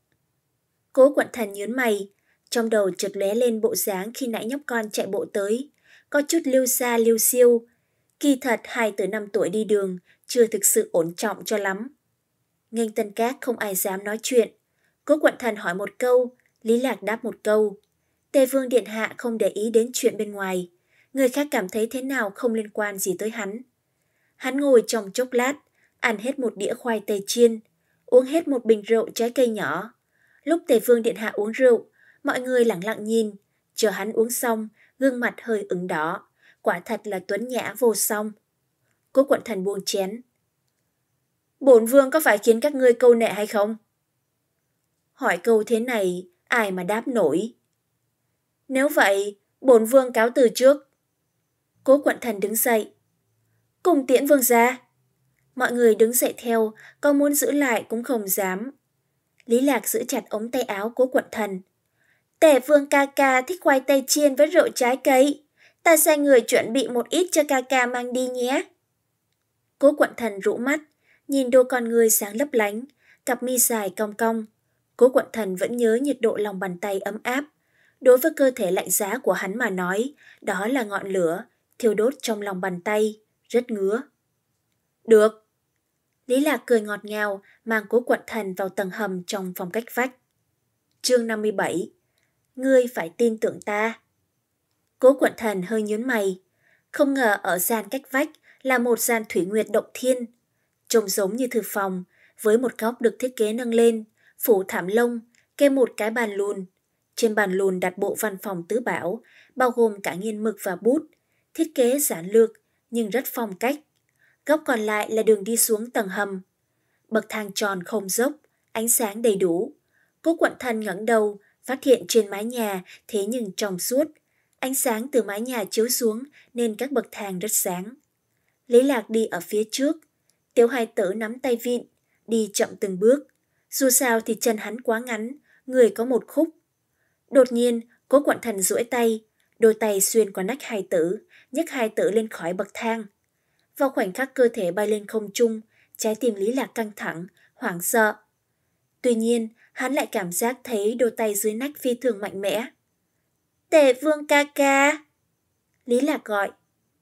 Cố Quận Thần nhớn mày, trong đầu chợt lóe lên bộ dáng khi nãy nhóc con chạy bộ tới, có chút lưu xa lưu siêu. Kỳ thật 2 từ 5 tuổi đi đường chưa thực sự ổn trọng cho lắm. Nghênh Tân Các không ai dám nói chuyện. Cố Quận Thần hỏi một câu, Lý Lạc đáp một câu. Tề Vương Điện Hạ không để ý đến chuyện bên ngoài. Người khác cảm thấy thế nào không liên quan gì tới hắn. Hắn ngồi trong chốc lát, ăn hết một đĩa khoai tây chiên, uống hết một bình rượu trái cây nhỏ. Lúc Tề Vương Điện Hạ uống rượu, mọi người lặng lặng nhìn, chờ hắn uống xong, gương mặt hơi ửng đỏ. Quả thật là tuấn nhã vô song. Cố Quận Thần buông chén. Bổn vương có phải khiến các ngươi câu nệ hay không? Hỏi câu thế này, ai mà đáp nổi. Nếu vậy, bổn vương cáo từ trước. Cố Quận Thần đứng dậy. Cùng tiễn vương ra. Mọi người đứng dậy theo, có muốn giữ lại cũng không dám. Lý Lạc giữ chặt ống tay áo Cố Quận Thần. Tề Vương ca ca thích khoai tây chiên với rượu trái cây. Ta sai người chuẩn bị một ít cho ca ca mang đi nhé. Cố Quận Thần rũ mắt, nhìn đôi con người sáng lấp lánh, cặp mi dài cong cong. Cố Quận Thần vẫn nhớ nhiệt độ lòng bàn tay ấm áp. Đối với cơ thể lạnh giá của hắn mà nói, đó là ngọn lửa, thiêu đốt trong lòng bàn tay, rất ngứa. Được. Lý Lạc cười ngọt ngào, mang Cố Quận Thần vào tầng hầm trong phòng cách vách. Chương 57. Ngươi phải tin tưởng ta. Cố Quận Thần hơi nhướng mày. Không ngờ ở gian cách vách là một gian thủy nguyệt động thiên. Trông giống như thư phòng, với một góc được thiết kế nâng lên, phủ thảm lông, kê một cái bàn lùn. Trên bàn lùn đặt bộ văn phòng tứ bảo, bao gồm cả nghiên mực và bút. Thiết kế giản lược, nhưng rất phong cách. Góc còn lại là đường đi xuống tầng hầm. Bậc thang tròn không dốc, ánh sáng đầy đủ. Cố Quận Thần ngẩng đầu, phát hiện trên mái nhà thế nhưng trong suốt. Ánh sáng từ mái nhà chiếu xuống nên các bậc thang rất sáng. Lý Lạc đi ở phía trước. Tiểu hài tử nắm tay vịn, đi chậm từng bước. Dù sao thì chân hắn quá ngắn, người có một khúc. Đột nhiên, Cố Quận Thần duỗi tay, đôi tay xuyên qua nách hài tử, nhấc hài tử lên khỏi bậc thang. Vào khoảnh khắc cơ thể bay lên không trung, trái tim Lý Lạc căng thẳng, hoảng sợ. Tuy nhiên, hắn lại cảm giác thấy đôi tay dưới nách phi thường mạnh mẽ. Tề Vương ca ca. Lý Lạc gọi.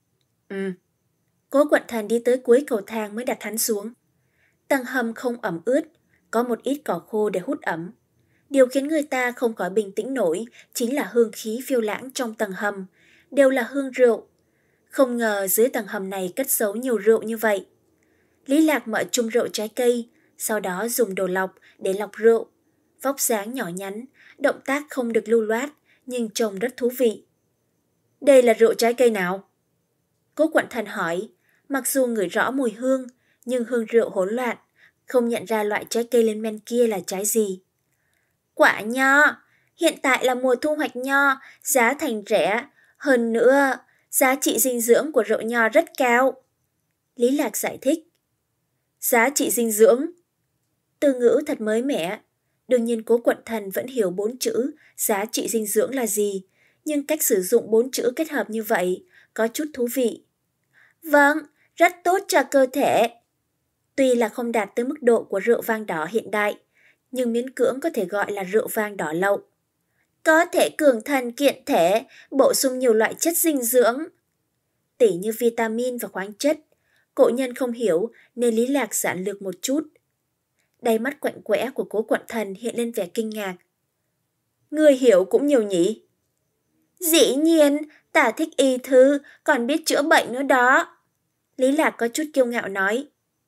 Cố Quận Thần đi tới cuối cầu thang mới đặt hắn xuống. Tầng hầm không ẩm ướt, có một ít cỏ khô để hút ẩm. Điều khiến người ta không khỏi bình tĩnh nổi chính là hương khí phiêu lãng trong tầng hầm, đều là hương rượu. Không ngờ dưới tầng hầm này cất giấu nhiều rượu như vậy. Lý Lạc mở chung rượu trái cây, sau đó dùng đồ lọc để lọc rượu. Vóc dáng nhỏ nhắn, động tác không được lưu loát, nhưng trông rất thú vị. Đây là rượu trái cây nào? Cố Quận Thần hỏi, mặc dù ngửi rõ mùi hương, nhưng hương rượu hỗn loạn, không nhận ra loại trái cây lên men kia là trái gì. Quả nho, hiện tại là mùa thu hoạch nho, giá thành rẻ. Hơn nữa, giá trị dinh dưỡng của rượu nho rất cao. Lý Lạc giải thích. Giá trị dinh dưỡng? Từ ngữ thật mới mẻ. Đương nhiên Cố Quận Thần vẫn hiểu 4 chữ giá trị dinh dưỡng là gì, nhưng cách sử dụng 4 chữ kết hợp như vậy có chút thú vị. Vâng, rất tốt cho cơ thể. Tuy là không đạt tới mức độ của rượu vang đỏ hiện đại, nhưng miễn cưỡng có thể gọi là rượu vang đỏ lậu. Có thể cường thân kiện thể, bổ sung nhiều loại chất dinh dưỡng, tỉ như vitamin và khoáng chất. Cổ nhân không hiểu nên Lý Lạc giản lược một chút. Đáy mắt quạnh quẽ của Cố Quận Thần hiện lên vẻ kinh ngạc. Người hiểu cũng nhiều nhỉ? Dĩ nhiên, ta thích y thư, còn biết chữa bệnh nữa đó. Lý Lạc có chút kiêu ngạo nói.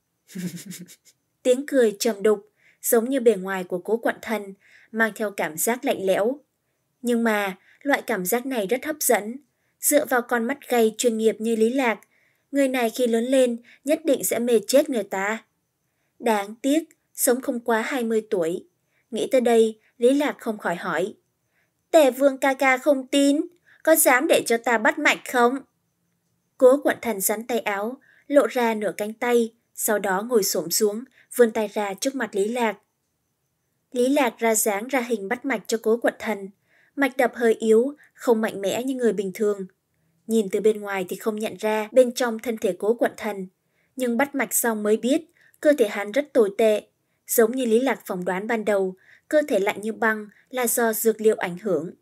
Tiếng cười trầm đục, giống như bề ngoài của Cố Quận Thần, mang theo cảm giác lạnh lẽo. Nhưng mà, loại cảm giác này rất hấp dẫn. Dựa vào con mắt gay chuyên nghiệp như Lý Lạc, người này khi lớn lên nhất định sẽ mê chết người ta. Đáng tiếc, sống không quá 20 tuổi. Nghĩ tới đây, Lý Lạc không khỏi hỏi. Tề Vương ca ca không tin, có dám để cho ta bắt mạch không? Cố Quận Thần sắn tay áo, lộ ra nửa cánh tay, sau đó ngồi xổm xuống, vươn tay ra trước mặt Lý Lạc. Lý Lạc ra dáng ra hình bắt mạch cho Cố Quận Thần. Mạch đập hơi yếu, không mạnh mẽ như người bình thường. Nhìn từ bên ngoài thì không nhận ra bên trong thân thể Cố Quận Thần, nhưng bắt mạch xong mới biết cơ thể hắn rất tồi tệ. Giống như Lý Lạc phỏng đoán ban đầu, cơ thể lạnh như băng là do dược liệu ảnh hưởng.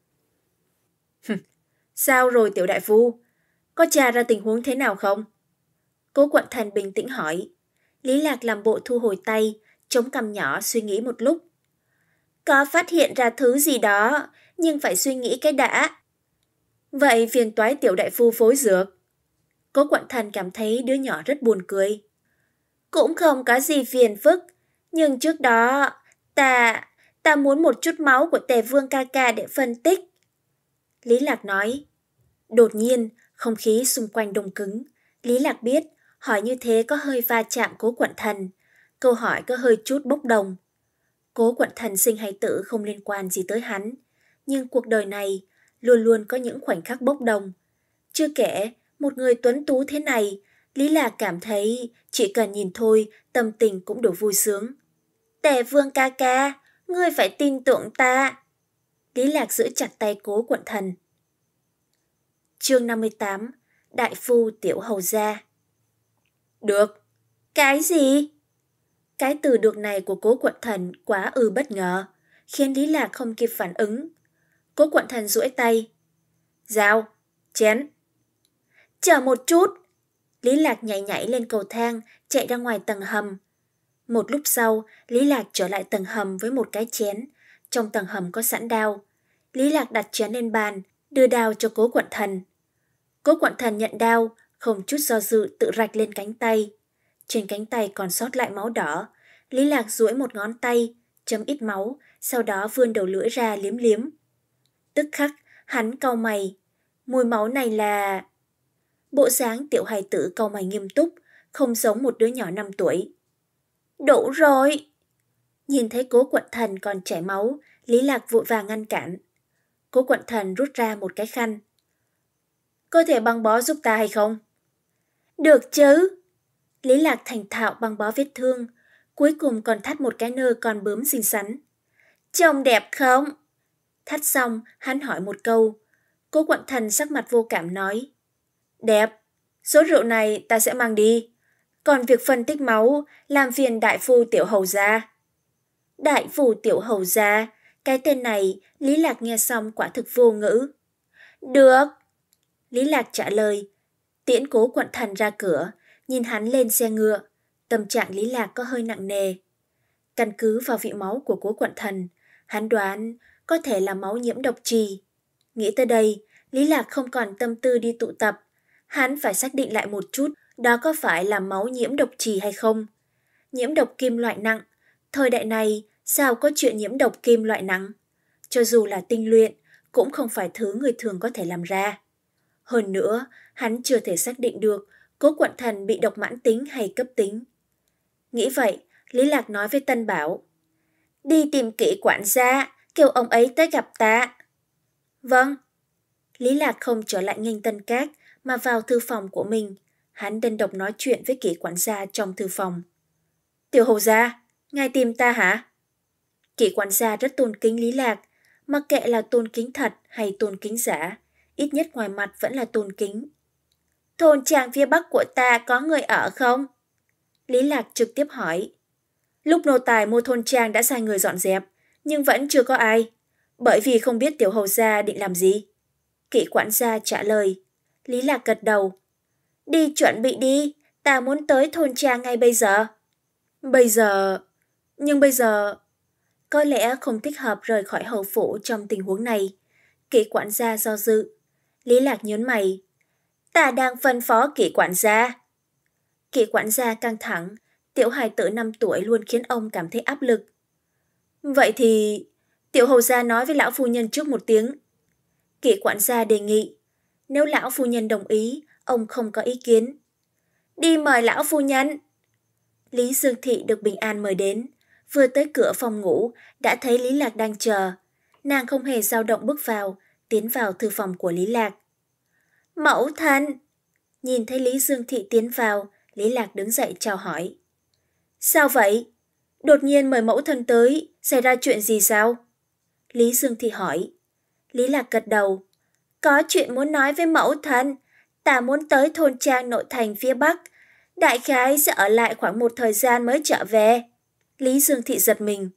Sao rồi tiểu đại phu? Có tra ra tình huống thế nào không? Cố Quận Thần bình tĩnh hỏi. Lý Lạc làm bộ thu hồi tay, chống cằm nhỏ suy nghĩ một lúc. Có phát hiện ra thứ gì đó, nhưng phải suy nghĩ cái đã. Vậy phiền toái tiểu đại phu phối dược. Cố Quận Thần cảm thấy đứa nhỏ rất buồn cười. Cũng không có gì phiền phức, nhưng trước đó ta muốn một chút máu của Tề Vương ca ca để phân tích. Lý Lạc nói. Đột nhiên, không khí xung quanh đông cứng. Lý Lạc biết, hỏi như thế có hơi va chạm Cố Quận Thần. Câu hỏi có hơi chút bốc đồng. Cố Quận Thần sinh hay tử không liên quan gì tới hắn. Nhưng cuộc đời này luôn luôn có những khoảnh khắc bốc đồng. Chưa kể, một người tuấn tú thế này, Lý Lạc cảm thấy chỉ cần nhìn thôi, tâm tình cũng đủ vui sướng. Tề Vương ca ca, ngươi phải tin tưởng ta. Lý Lạc giữ chặt tay Cố Quận Thần. Chương 58, Đại phu tiểu hầu gia. Được. Cái gì? Cái từ được này của Cố Quận Thần quá bất ngờ, khiến Lý Lạc không kịp phản ứng. Cố Quận Thần duỗi tay. Dao, chén. Chờ một chút. Lý Lạc nhảy nhảy lên cầu thang, chạy ra ngoài tầng hầm. Một lúc sau, Lý Lạc trở lại tầng hầm với một cái chén. Trong tầng hầm có sẵn đao. Lý Lạc đặt chén lên bàn, đưa đao cho Cố Quận Thần. Cố Quận Thần nhận đao, không chút do dự tự rạch lên cánh tay. Trên cánh tay còn sót lại máu đỏ. Lý Lạc duỗi một ngón tay, chấm ít máu, sau đó vươn đầu lưỡi ra liếm liếm. Tức khắc, hắn cau mày. Mùi máu này là... Bộ dáng tiểu hài tử cau mày nghiêm túc, không giống một đứa nhỏ 5 tuổi. Đủ rồi! Nhìn thấy Cố Quận Thần còn chảy máu, Lý Lạc vội vàng ngăn cản. Cố Quận Thần rút ra một cái khăn. Có thể băng bó giúp ta hay không? Được chứ! Lý Lạc thành thạo băng bó vết thương, cuối cùng còn thắt một cái nơ con bướm xinh xắn. Trông đẹp không? Thắt xong, hắn hỏi một câu. Cố Quận Thần sắc mặt vô cảm nói. Đẹp, số rượu này ta sẽ mang đi. Còn việc phân tích máu, làm phiền đại phu tiểu hầu gia. Đại phu tiểu hầu gia, cái tên này Lý Lạc nghe xong quả thực vô ngữ. Được. Lý Lạc trả lời. Tiễn Cố Quận Thần ra cửa, nhìn hắn lên xe ngựa. Tâm trạng Lý Lạc có hơi nặng nề. Căn cứ vào vị máu của Cố Quận Thần, hắn đoán có thể là máu nhiễm độc trì. Nghĩ tới đây, Lý Lạc không còn tâm tư đi tụ tập. Hắn phải xác định lại một chút đó có phải là máu nhiễm độc trì hay không. Nhiễm độc kim loại nặng, thời đại này sao có chuyện nhiễm độc kim loại nặng? Cho dù là tinh luyện, cũng không phải thứ người thường có thể làm ra. Hơn nữa, hắn chưa thể xác định được Cố Quận Thần bị độc mãn tính hay cấp tính. Nghĩ vậy, Lý Lạc nói với Tân Bảo. Đi tìm Kỷ quản gia, kêu ông ấy tới gặp ta. Vâng. Lý Lạc không trở lại nghênh Tân Các, mà vào thư phòng của mình. Hắn đơn độc nói chuyện với Kỷ quản gia trong thư phòng. Tiểu hầu gia, ngài tìm ta hả? Kỷ quản gia rất tôn kính Lý Lạc, mặc kệ là tôn kính thật hay tôn kính giả, ít nhất ngoài mặt vẫn là tôn kính. Thôn trang phía bắc của ta có người ở không? Lý Lạc trực tiếp hỏi. Lúc nô tài mua thôn trang đã sai người dọn dẹp, nhưng vẫn chưa có ai, bởi vì không biết tiểu hầu gia định làm gì. Kỷ quản gia trả lời. Lý Lạc gật đầu. Đi chuẩn bị đi, ta muốn tới thôn trang ngay bây giờ. Bây giờ... Có lẽ không thích hợp rời khỏi hầu phủ trong tình huống này. Kỷ quản gia do dự. Lý Lạc nhớn mày. Ta đang phân phó Kỷ quản gia. Kỷ quản gia căng thẳng. Tiểu hài tử 5 tuổi luôn khiến ông cảm thấy áp lực. Vậy thì... Tiểu hầu gia nói với lão phu nhân trước một tiếng. Kỷ quản gia đề nghị. Nếu lão phu nhân đồng ý, ông không có ý kiến. Đi mời lão phu nhân. Lý Dương Thị được Bình An mời đến. Vừa tới cửa phòng ngủ, đã thấy Lý Lạc đang chờ. Nàng không hề dao động bước vào, tiến vào thư phòng của Lý Lạc. Mẫu thân! Nhìn thấy Lý Dương Thị tiến vào, Lý Lạc đứng dậy chào hỏi. Sao vậy? Đột nhiên mời mẫu thân tới, xảy ra chuyện gì sao? Lý Dương Thị hỏi. Lý Lạc gật đầu. Có chuyện muốn nói với mẫu thân. Ta muốn tới thôn trang nội thành phía Bắc. Đại khái sẽ ở lại khoảng một thời gian mới trở về. Lý Dương Thị giật mình.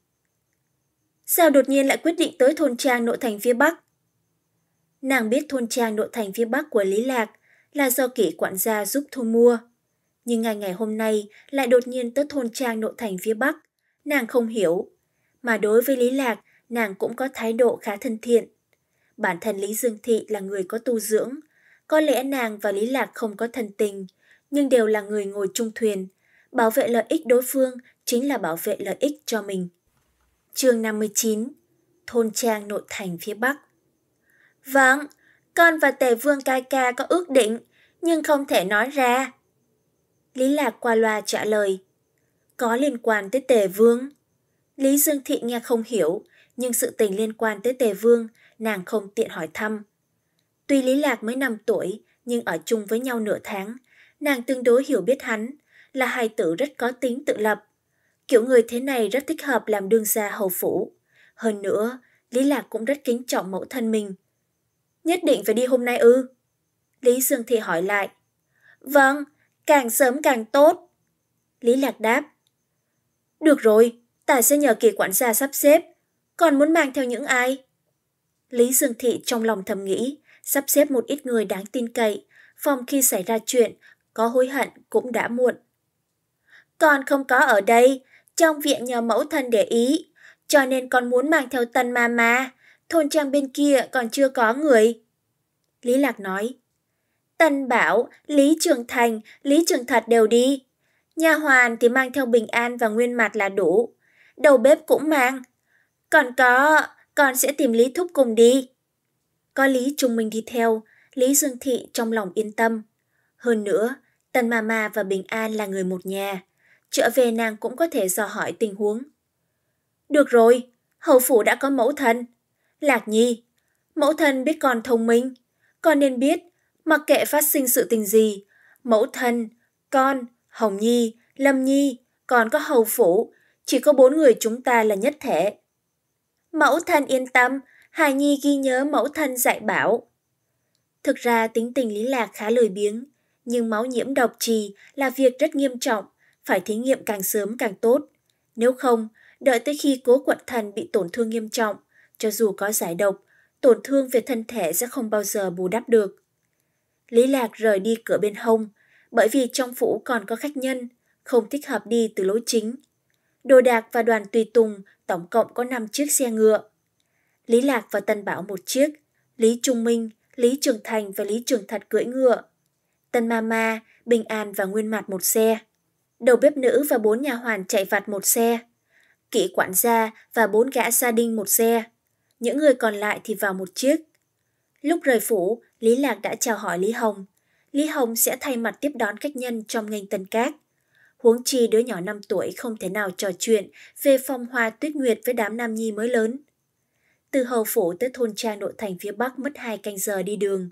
Sao đột nhiên lại quyết định tới thôn trang nội thành phía Bắc? Nàng biết thôn trang nội thành phía Bắc của Lý Lạc là do Kỷ quản gia giúp thu mua. Nhưng ngày hôm nay lại đột nhiên tới thôn trang nội thành phía Bắc. Nàng không hiểu. Mà đối với Lý Lạc, nàng cũng có thái độ khá thân thiện. Bản thân Lý Dương Thị là người có tu dưỡng. Có lẽ nàng và Lý Lạc không có thân tình, nhưng đều là người ngồi chung thuyền. Bảo vệ lợi ích đối phương chính là bảo vệ lợi ích cho mình. Chương 59. Thôn trang nội thành phía Bắc. Vâng, con và Tề Vương ca ca có ước định, nhưng không thể nói ra. Lý Lạc qua loa trả lời. Có liên quan tới Tề Vương. Lý Dương Thị nghe không hiểu, nhưng sự tình liên quan tới Tề Vương, nàng không tiện hỏi thăm. Tuy Lý Lạc mới 5 tuổi, nhưng ở chung với nhau nửa tháng, nàng tương đối hiểu biết hắn, là hài tử rất có tính tự lập. Kiểu người thế này rất thích hợp làm đương gia hầu phủ. Hơn nữa, Lý Lạc cũng rất kính trọng mẫu thân mình. Nhất định phải đi hôm nay ư? Lý Dương Thị hỏi lại. Vâng, càng sớm càng tốt. Lý Lạc đáp. Được rồi, ta sẽ nhờ Kỷ quản gia sắp xếp. Còn muốn mang theo những ai? Lý Dương Thị trong lòng thầm nghĩ, sắp xếp một ít người đáng tin cậy, phòng khi xảy ra chuyện, có hối hận cũng đã muộn. Con không có ở đây, trong viện nhờ mẫu thân để ý, cho nên con muốn mang theo Tân Mama, thôn trang bên kia còn chưa có người. Lý Lạc nói. Tân Bảo, Lý Trường Thành, Lý Trường Thật đều đi. Nha hoàn thì mang theo Bình An và Nguyên Mặt là đủ. Đầu bếp cũng mang. Còn con sẽ tìm Lý Thúc cùng đi. Có Lý Trung Minh đi theo, Lý Dương Thị trong lòng yên tâm. Hơn nữa, Tân Mama và Bình An là người một nhà. Trở về nàng cũng có thể dò hỏi tình huống. Được rồi, hầu phủ đã có mẫu thân. Lạc Nhi, mẫu thân biết con thông minh. Con nên biết, mặc kệ phát sinh sự tình gì, mẫu thân, con, Hồng Nhi, Lâm Nhi, còn có hầu phủ, chỉ có 4 người chúng ta là nhất thể. Mẫu thân yên tâm, Hài Nhi ghi nhớ mẫu thân dạy bảo. Thực ra tính tình Lý Lạc khá lười biếng, nhưng máu nhiễm độc trì là việc rất nghiêm trọng, phải thí nghiệm càng sớm càng tốt. Nếu không, đợi tới khi Cố Quận Thần bị tổn thương nghiêm trọng, cho dù có giải độc, tổn thương về thân thể sẽ không bao giờ bù đắp được. Lý Lạc rời đi cửa bên hông, bởi vì trong phủ còn có khách nhân, không thích hợp đi từ lối chính. Đồ đạc và đoàn tùy tùng tổng cộng có 5 chiếc xe ngựa. Lý Lạc và Tân Bảo một chiếc, Lý Trung Minh, Lý Trường Thành và Lý Trường Thật cưỡi ngựa. Tân Mama, Bình An và Nguyên Mặt một xe. Đầu bếp nữ và 4 nha hoàn chạy vặt một xe. Kỷ quản gia và 4 gã gia đình một xe. Những người còn lại thì vào một chiếc. Lúc rời phủ, Lý Lạc đã chào hỏi Lý Hồng. Lý Hồng sẽ thay mặt tiếp đón khách nhân trong nghênh tân cát. Huống chi đứa nhỏ 5 tuổi không thể nào trò chuyện về phong hoa tuyết nguyệt với đám nam nhi mới lớn. Từ hầu phủ tới thôn trang nội thành phía Bắc mất 2 canh giờ đi đường.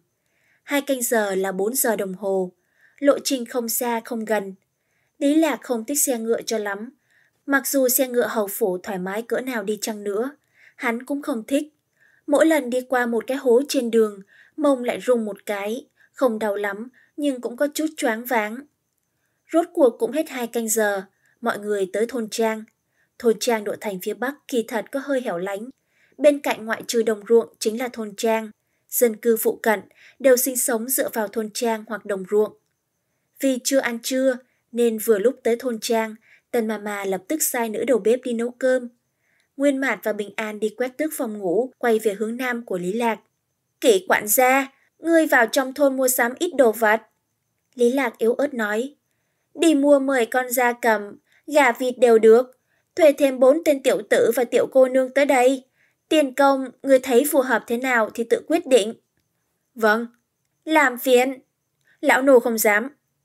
2 canh giờ là 4 giờ đồng hồ. Lộ trình không xa không gần. Lý Lạc không thích xe ngựa cho lắm. Mặc dù xe ngựa hầu phủ thoải mái cỡ nào đi chăng nữa, hắn cũng không thích. Mỗi lần đi qua một cái hố trên đường, mông lại rung một cái, không đau lắm nhưng cũng có chút choáng váng. Rốt cuộc cũng hết 2 canh giờ, mọi người tới thôn trang. Thôn trang nội thành phía Bắc kỳ thật có hơi hẻo lánh. Bên cạnh ngoại trừ đồng ruộng chính là thôn trang. Dân cư phụ cận đều sinh sống dựa vào thôn trang hoặc đồng ruộng. Vì chưa ăn trưa nên vừa lúc tới thôn trang, Tân Mama lập tức sai nữ đầu bếp đi nấu cơm. Nguyên Mạt và Bình An đi quét tước phòng ngủ, quay về hướng nam của Lý Lạc. Kỷ quản gia, ngươi vào trong thôn mua sắm ít đồ vật. Lý Lạc yếu ớt nói. Đi mua 10 con gia cầm, gà vịt đều được. Thuê thêm 4 tên tiểu tử và tiểu cô nương tới đây. Tiền công, ngươi thấy phù hợp thế nào thì tự quyết định. Vâng. Làm phiền. Lão nô không dám.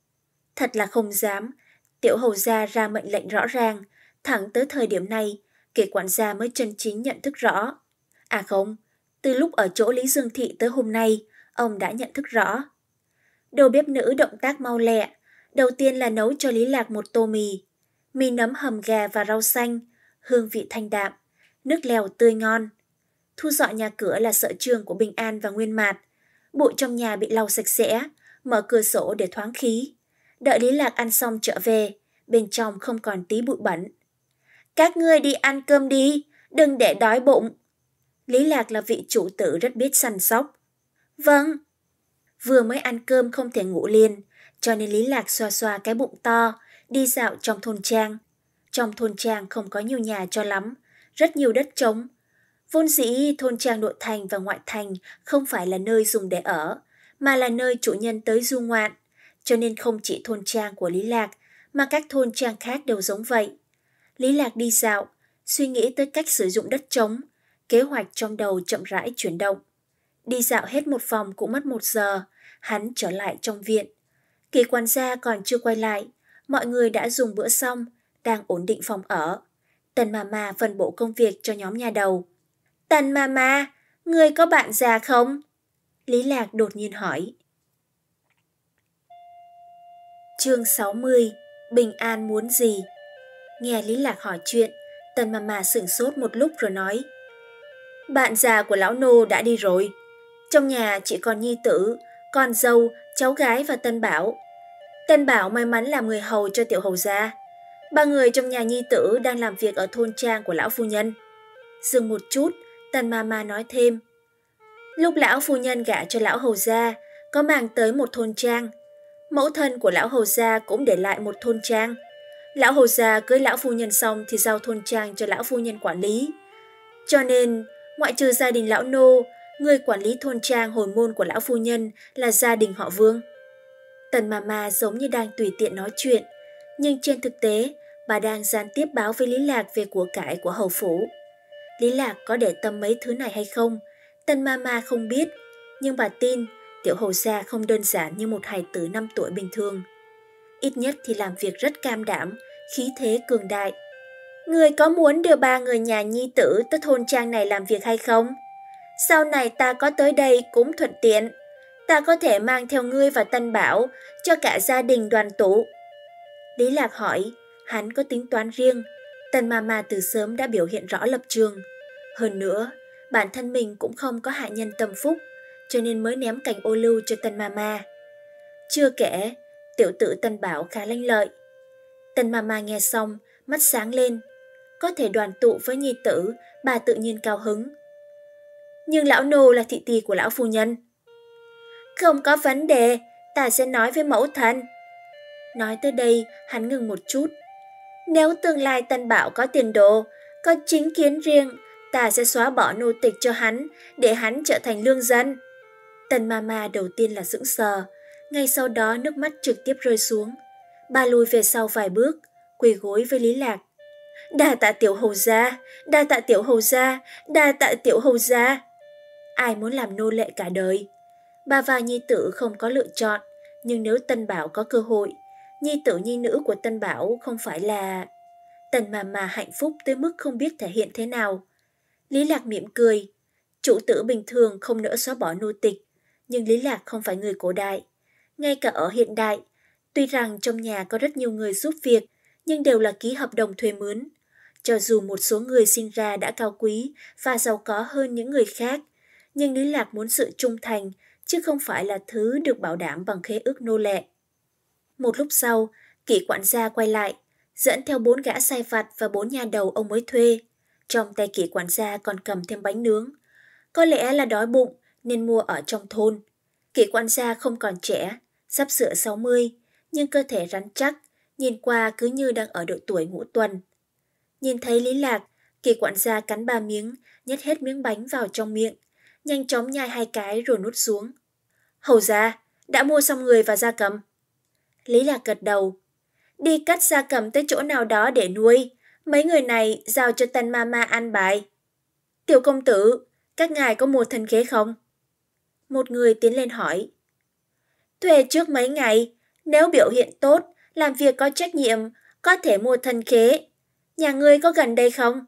Thật là không dám. Tiểu hầu gia ra mệnh lệnh rõ ràng. Thẳng tới thời điểm này, Kỷ quản gia mới chân chính nhận thức rõ. À không, từ lúc ở chỗ Lý Dương Thị tới hôm nay, ông đã nhận thức rõ. Đầu bếp nữ động tác mau lẹ. Đầu tiên là nấu cho Lý Lạc một tô mì. Mì nấm hầm gà và rau xanh, hương vị thanh đạm, nước lèo tươi ngon. thu dọn nhà cửa là sở trường của Bình An và Nguyên Mạt. Bụi trong nhà bị lau sạch sẽ, mở cửa sổ để thoáng khí. Đợi Lý Lạc ăn xong trở về, bên trong không còn tí bụi bẩn. Các ngươi đi ăn cơm đi, đừng để đói bụng. Lý Lạc là vị chủ tử rất biết săn sóc. Vâng. Vừa mới ăn cơm không thể ngủ liền, cho nên Lý Lạc xoa xoa cái bụng to, đi dạo trong thôn trang. Trong thôn trang không có nhiều nhà cho lắm, rất nhiều đất trống. Vốn dĩ thôn trang nội thành và ngoại thành không phải là nơi dùng để ở, mà là nơi chủ nhân tới du ngoạn, cho nên không chỉ thôn trang của Lý Lạc, mà các thôn trang khác đều giống vậy. Lý Lạc đi dạo, suy nghĩ tới cách sử dụng đất trống, kế hoạch trong đầu chậm rãi chuyển động. Đi dạo hết một vòng cũng mất 1 giờ, hắn trở lại trong viện. Kỳ quản gia còn chưa quay lại, mọi người đã dùng bữa xong, đang ổn định phòng ở. Tần Mama phân bổ công việc cho nhóm nhà đầu. Tần Mama, người có bạn già không? Lý Lạc đột nhiên hỏi. Chương 60, Bình An muốn gì? Nghe Lý Lạc hỏi chuyện, Tần Mama sửng sốt một lúc rồi nói. Bạn già của lão nô đã đi rồi. Trong nhà chỉ còn nhi tử, con dâu, cháu gái và Tân Bảo. Tân Bảo may mắn làm người hầu cho tiểu hầu gia. 3 người trong nhà nhi tử đang làm việc ở thôn trang của lão phu nhân. Dừng một chút, Tần Mama nói thêm. Lúc lão phu nhân gả cho lão hầu gia, có mang tới một thôn trang. Mẫu thân của lão hầu gia cũng để lại một thôn trang. Lão hầu gia cưới lão phu nhân xong thì giao thôn trang cho lão phu nhân quản lý. Cho nên, ngoại trừ gia đình lão nô, người quản lý thôn trang hồi môn của lão phu nhân là gia đình họ Vương. Tần Mama giống như đang tùy tiện nói chuyện, nhưng trên thực tế, bà đang gián tiếp báo với Lý Lạc về của cải của hầu phủ. Lý Lạc có để tâm mấy thứ này hay không, Tần Mama không biết, nhưng bà tin tiểu hầu gia không đơn giản như một hài tử 5 tuổi bình thường. Ít nhất thì làm việc rất cam đảm, khí thế cường đại. Người có muốn đưa 3 người nhà nhi tử tới thôn trang này làm việc hay không? Sau này ta có tới đây cũng thuận tiện. Ta có thể mang theo ngươi và Tân Bảo cho cả gia đình đoàn tụ. Lý Lạc hỏi, hắn có tính toán riêng. Tần Mama từ sớm đã biểu hiện rõ lập trường. Hơn nữa, bản thân mình cũng không có hạ nhân tâm phúc, cho nên mới ném cành ô lưu cho Tần Mama. Chưa kể, tiểu tử Tân Bảo khá lanh lợi. Tần Mama nghe xong, mắt sáng lên. Có thể đoàn tụ với nhi tử, bà tự nhiên cao hứng. Nhưng lão nô là thị tỳ của lão phu nhân. Không có vấn đề, ta sẽ nói với mẫu thân. Nói tới đây, hắn ngừng một chút. Nếu tương lai Tân Bảo có tiền đồ, có chính kiến riêng, ta sẽ xóa bỏ nô tịch cho hắn, để hắn trở thành lương dân. Tần Mama đầu tiên là sững sờ, ngay sau đó nước mắt trực tiếp rơi xuống. Bà lùi về sau vài bước, quỳ gối với Lý Lạc. Đa tạ tiểu hầu gia, đa tạ tiểu hầu gia, đa tạ tiểu hầu gia. Ai muốn làm nô lệ cả đời? Bà và nhi tử không có lựa chọn, nhưng nếu Tân Bảo có cơ hội, nhi tử nhi nữ của Tân Bảo không phải là... Tần Mama hạnh phúc tới mức không biết thể hiện thế nào. Lý Lạc mỉm cười. Chủ tử bình thường không nỡ xóa bỏ nô tịch, nhưng Lý Lạc không phải người cổ đại. Ngay cả ở hiện đại, tuy rằng trong nhà có rất nhiều người giúp việc, nhưng đều là ký hợp đồng thuê mướn. Cho dù một số người sinh ra đã cao quý và giàu có hơn những người khác, nhưng Lý Lạc muốn sự trung thành, chứ không phải là thứ được bảo đảm bằng khế ước nô lệ. Một lúc sau, Kỷ quản gia quay lại, dẫn theo 4 gã sai vặt và 4 nhà đầu ông mới thuê. Trong tay Kỷ quản gia còn cầm thêm bánh nướng. Có lẽ là đói bụng nên mua ở trong thôn. Kỷ quản gia không còn trẻ, sắp sửa 60, nhưng cơ thể rắn chắc, nhìn qua cứ như đang ở độ tuổi ngũ tuần. Nhìn thấy Lý Lạc, Kỷ quản gia cắn 3 miếng, nhét hết miếng bánh vào trong miệng, nhanh chóng nhai 2 cái rồi nuốt xuống. Hầu gia, đã mua xong người và gia cầm. Lý Lạc gật đầu. Đi cắt gia cầm tới chỗ nào đó để nuôi, mấy người này giao cho Tần Mama ăn bài. Tiểu công tử, các ngài có mua thân khế không? Một người tiến lên hỏi. Thuê trước mấy ngày, nếu biểu hiện tốt, làm việc có trách nhiệm, có thể mua thân khế. Nhà ngươi có gần đây không?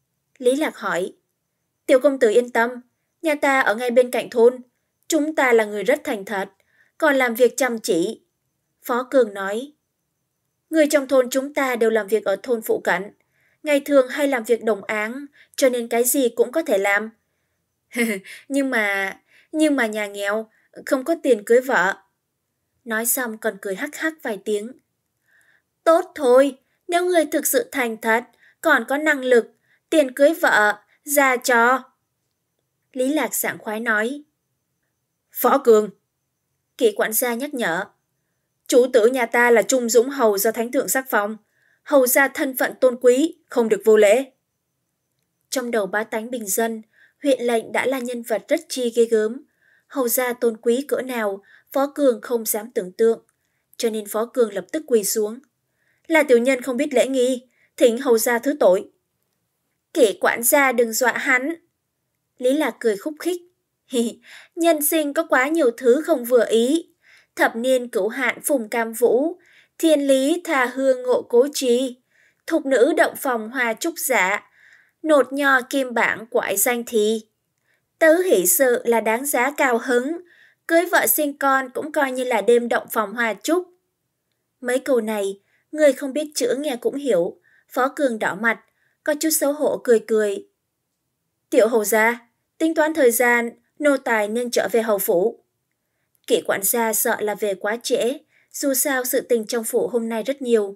Lý Lạc hỏi. Tiểu công tử yên tâm, nhà ta ở ngay bên cạnh thôn. Chúng ta là người rất thành thật, còn làm việc chăm chỉ. Phó Cường nói. Người trong thôn chúng ta đều làm việc ở thôn phụ cận. Ngày thường hay làm việc đồng áng, cho nên cái gì cũng có thể làm. Nhưng mà, nhưng mà nhà nghèo, không có tiền cưới vợ. Nói xong còn cười hắc hắc vài tiếng. Tốt thôi, nếu người thực sự thành thật, còn có năng lực, tiền cưới vợ, ra cho. Lý Lạc sảng khoái nói. Phó Cường, Kỵ quản gia nhắc nhở. Chủ tử nhà ta là Trung Dũng Hầu do Thánh thượng sắc phong. Hầu gia thân phận tôn quý, không được vô lễ. Trong đầu bá tánh bình dân, huyện lệnh đã là nhân vật rất chi ghê gớm. Hầu gia tôn quý cỡ nào, Phó Cường không dám tưởng tượng. Cho nên Phó Cường lập tức quỳ xuống. Là tiểu nhân không biết lễ nghi, thỉnh hầu gia thứ tội. Kỵ quản gia đừng dọa hắn. Lý Lạc cười khúc khích. Nhân sinh có quá nhiều thứ không vừa ý. Thập niên cửu hạn phùng cam vũ, thiên lý thà hương ngộ cố trí, thục nữ động phòng hòa trúc giả, nột nho kim bảng quải danh thi. Tứ hỷ sự là đáng giá cao hứng, cưới vợ sinh con cũng coi như là đêm động phòng hòa trúc. Mấy câu này, người không biết chữ nghe cũng hiểu. Phó Cường đỏ mặt, có chút xấu hổ cười cười. Tiểu hầu gia, tính toán thời gian, nô tài nên trở về hầu phủ. Kỵ quản gia sợ là về quá trễ, dù sao sự tình trong phủ hôm nay rất nhiều.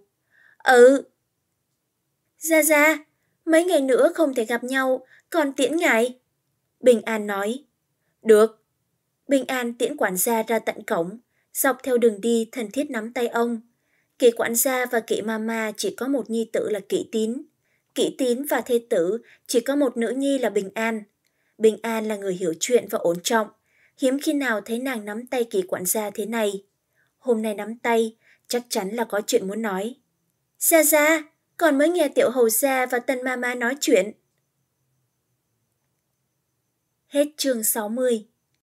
Gia, mấy ngày nữa không thể gặp nhau, còn tiễn ngài. Bình An nói. Được. Bình An tiễn quản gia ra tận cổng, dọc theo đường đi thân thiết nắm tay ông. Kỵ quản gia và Kỵ mama chỉ có một nhi tử là Kỵ Tín. Kỵ Tín và thê tử chỉ có một nữ nhi là Bình An. Bình An là người hiểu chuyện và ổn trọng, hiếm khi nào thấy nàng nắm tay Kỵ quản gia thế này. Hôm nay nắm tay, chắc chắn là có chuyện muốn nói. Gia, còn mới nghe tiểu hầu gia và tân mama nói chuyện. Hết chương 60.